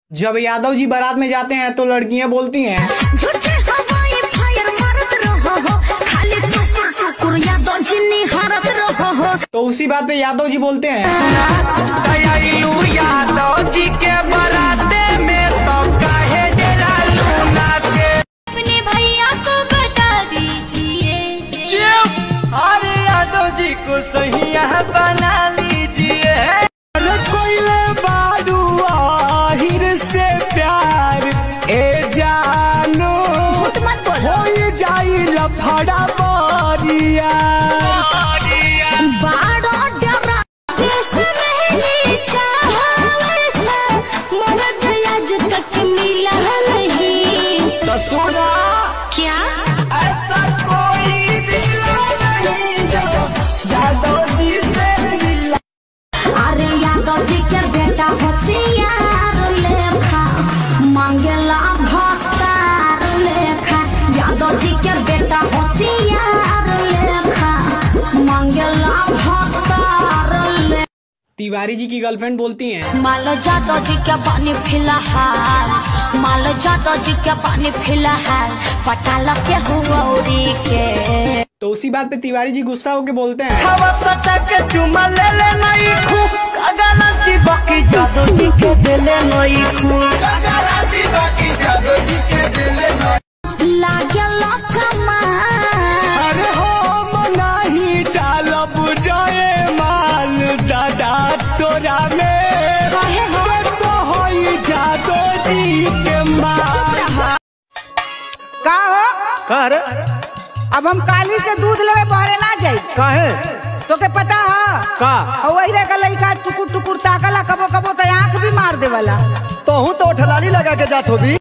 जब यादव जी बारात में जाते हैं तो लड़कियां बोलती हैं झूठे हवाई फायर मारत रहो हो, खाली टुकुर टुकुर यादव जी निहारत रहो हो। तो उसी बात पे यादव जी बोलते हैं यादव जी के बराते में तो काहे डरालू नाचे। अपने भैया को बता दीजिए चुप, अरे यादव जी को सहिया बना लीजिए। अरे कोयले बारू आहिर से प्यार ए जानो मत बोलो, हो जाई लफड़ा बारिया। बाड़ा डरा जैसे मेरी चाह वैसा मर्द आज तक मिला नहीं। तो सुना क्या ऐसा कोई दिला नहीं जो यादव जी से मिला। अरे यादव जी के बेटा होशियार लेखा मांगेला भक्तार लेखा। यादव जी के बेटा होशियार लेखा मांगेला भक्तार लेखा। तिवारी जी की गर्लफ्रेंड बोलती हैं माल यादव जी के पानी फिलहाल, माल यादव जी के पानी फिलहाल पटाल के हुआरी के। तो उसी बात पे तिवारी जी गुस्सा होके बोलते हैं हवा सटा के चुमा ले ले नहीं खूब, गारंटी बाकी यादव जी के दिले नहीं खूब, गारंटी बाकी यादव जी के दिले नहीं। लागेला कमाल, अरे हो नहीं डालब जाए माल दादा तोरा में तो होई यादव जी के माल। का हो? का रे? अब हम काली से दूध लेवे बहरे ना जाई। काहे? तो के पता है का? और वही का लइका टुकुर टुकुर ताकला, कबो कबो तो आँख भी मार देवला। तो हूँ तो ठलाली लगा के जात होबी।